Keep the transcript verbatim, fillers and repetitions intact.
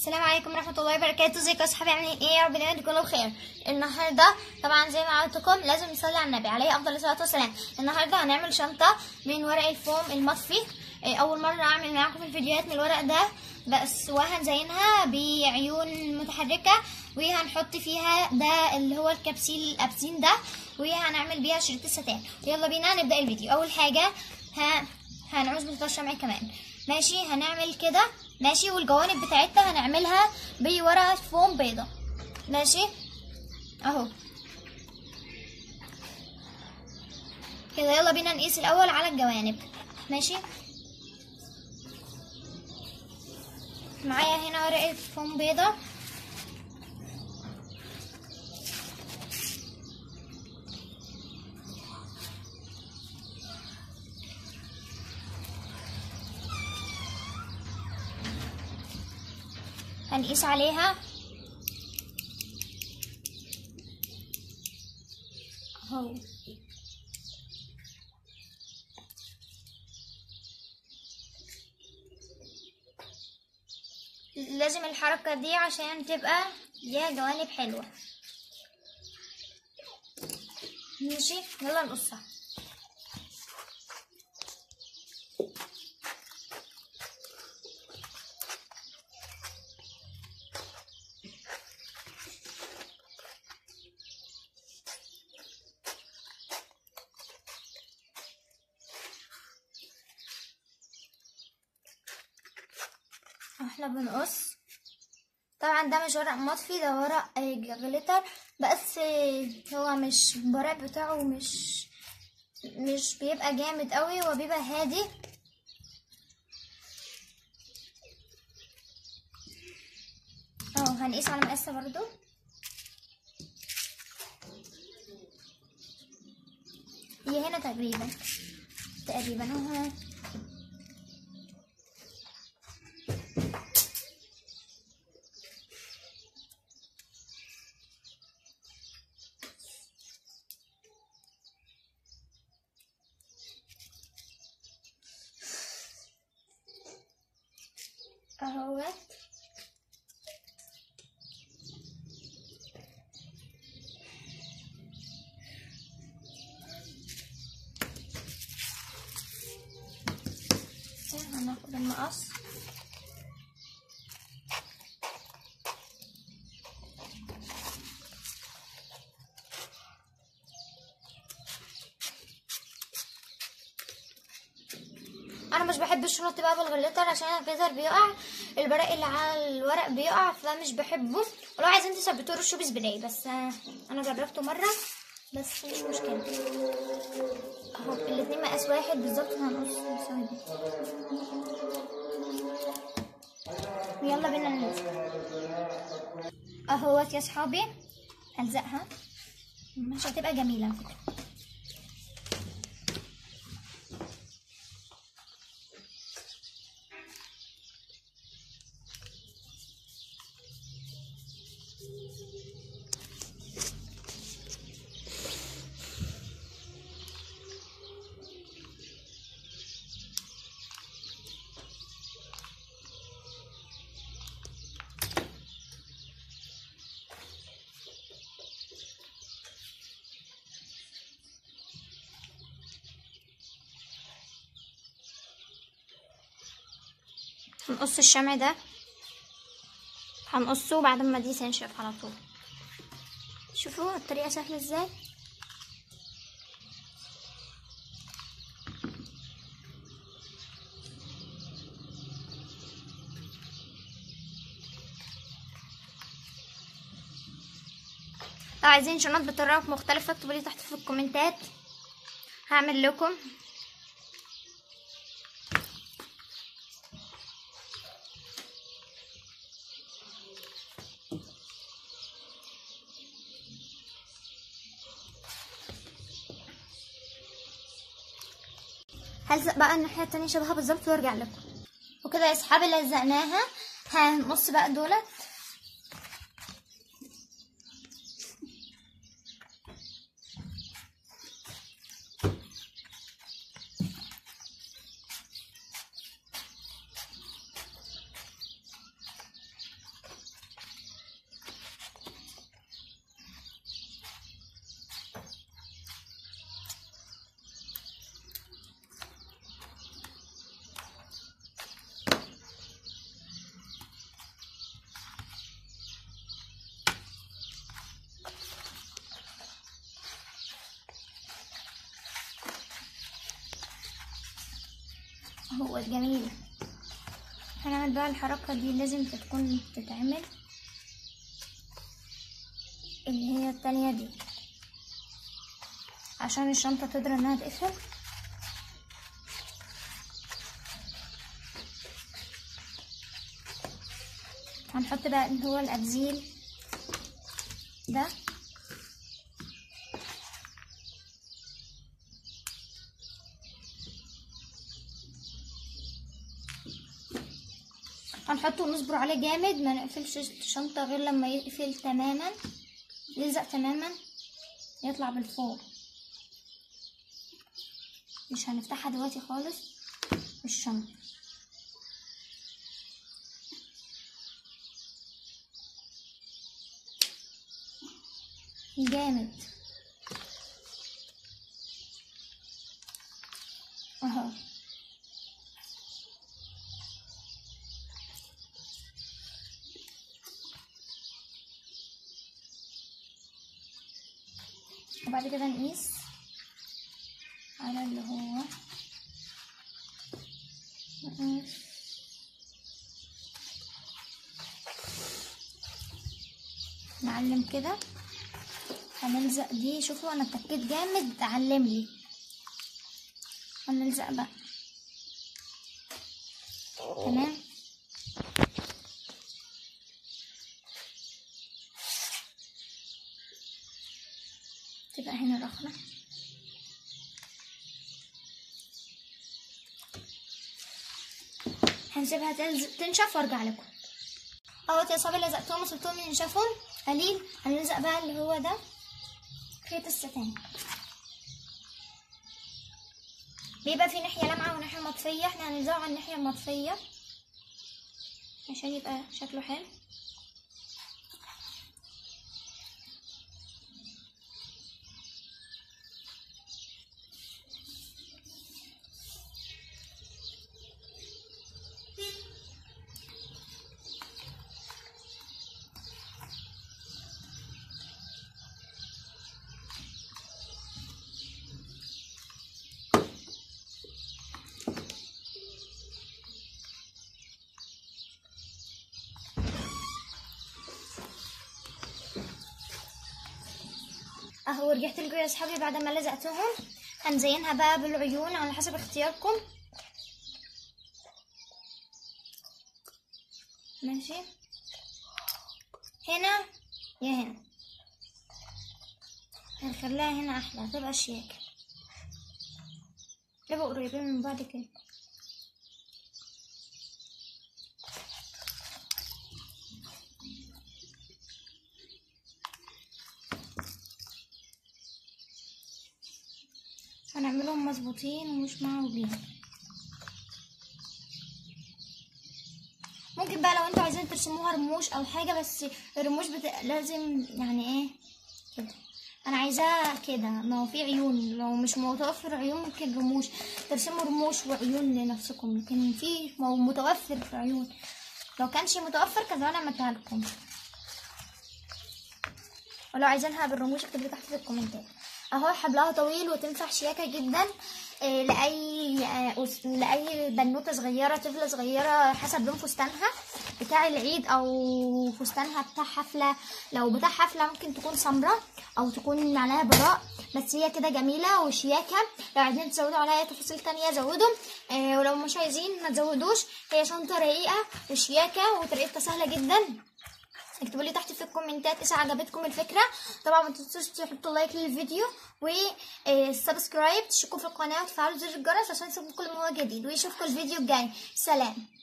السلام عليكم ورحمة الله وبركاته. ازيكم يا صحابي، عاملين ايه؟ يا رب دايما تكونوا بخير. النهارده طبعا زي ما عودتكم لازم نصلي على النبي عليه افضل الصلاة والسلام. النهارده هنعمل شنطة من ورق الفوم المطفي. اول مرة اعمل معاكم الفيديوهات من الورق ده بس، وهنزينها بعيون متحركة وهنحط فيها ده اللي هو الكبسيل الابسين ده، وهنعمل بيها شريط الستان. يلا بينا نبدأ الفيديو. اول حاجة ها هنعوز بطاطا شمع كمان، ماشي؟ هنعمل كده ماشي، والجوانب بتاعتها هنعملها بورقة فوم بيضة، ماشي اهو كده. يلا بينا نقيس الاول على الجوانب، ماشي؟ معايا هنا ورقة فوم بيضة، هنقيس عليها اهو. لازم الحركة دي عشان تبقى ليها جوانب حلوة، ماشي؟ يلا نقصها. احنا بنقص طبعا، ده مش ورق مطفي، ده ورق جليتر، بس هو مش الورق بتاعه مش مش بيبقى جامد قوي، هو بيبقى هادي. اهو هنقيس على مقاسة برضو، هي هنا تقريبا تقريبا اهو. اهوت هناخد المقص انا مش بحب الشنط تبقى بالغليتر عشان الجزر بيقع، البراق اللي على الورق بيقع فمش بحبه. ولو عايزين تثبتوه رشوا بسبراي، بس انا جربته مره بس مش مشكله. اهو الاتنين مقاس واحد بالظبط، هنقص ثواني. ويلا بينا ننزل اهوت يا صحابي، الزقها مش هتبقى جميله. هنقص الشمع ده، هنقصه بعد ما دي تنشف على طول. شوفوا الطريقة سهلة ازاي. لو عايزين شنط بطريقة مختلفة اكتبوا لي تحت في الكومنتات، هعمل لكم. هلزق بقى الناحية التانية شبهها بالظبط وارجع لكم. وكده يا صحابي لزقناها، هنقص بقى دولت. هو جميل. هنعمل بقى الحركة دي لازم تكون تتعمل، اللي هي التانية دي، عشان الشنطة تقدر انها تقفل. هنحط بقى اللي هو الابزيل ده، هنحطه ونصبر عليه جامد، ما نقفلش الشنطة غير لما يقفل تماما، يلزق تماما، يطلع بالفوق. مش هنفتحها دلوقتي خالص الشنطة. جامد اهو. وبعد كده نقيس على اللي هو نقيس. نعلم كده، هنلزق دي. شوفوا انا اتكيت جامد، علم لي. هنلزق بقى تمام. تبقى هنا رخرة. هنسيبها تنشف وارجع لكم. اهوت يا صحابي لزقتهم وسبتهم ينشفوا قليل. هنلزق بقى اللي هو ده خيط الستان. بيبقى في ناحية لامعة وناحية مطفية، احنا هنلزقه على الناحية المطفية عشان يبقى شكله حلو. اهو رجعت لكم يا اصحابي بعد ما لزقتهم. هنزينها بقى بالعيون على حسب اختياركم. ماشي، هنا يا هنا. هنخليها هنا احلى، هتبقى شياكة. يبقوا قريبين من بعض كده. هنعملهم مظبوطين ومش معوجين. ممكن بقى لو انتوا عايزين ترسموها رموش او حاجه، بس الرموش بت... لازم يعني ايه كده. انا عايزاها كده، ما هو في عيون، لو مش متوفر عيون ممكن رموش، ترسموا رموش وعيون لنفسكم. لكن في متوفر في عيون، لو كانش متوفر كان زمان عملتها لكم. ولو عايزينها بالرموش اكتبوا تحت في الكومنتات. اهو حبلها طويل وتنفع شياكه جدا إيه لاي آه لاي بنوته صغيره، طفله صغيره، حسب لون فستانها بتاع العيد او فستانها بتاع حفله. لو بتاع حفله ممكن تكون سمراء او تكون عليها براء، بس هي كده جميله وشياكه. لو عايزين تزودوا عليها تفاصيل تانية زودوا، إيه ولو مش عايزين ما تزودوش. هي شنطه رقيقه وشياكه وطريقتها سهله جدا. اكتبوا لي تحت في الكومنتات اذا عجبتكم الفكره. طبعا ما تنسوش تحطوا لايك للفيديو وسبسكرايب، تشتركوا في القناه وتفعلوا زر الجرس عشان يوصلكم كل ما هو جديد. ويشوفكم الفيديو الجاي. سلام.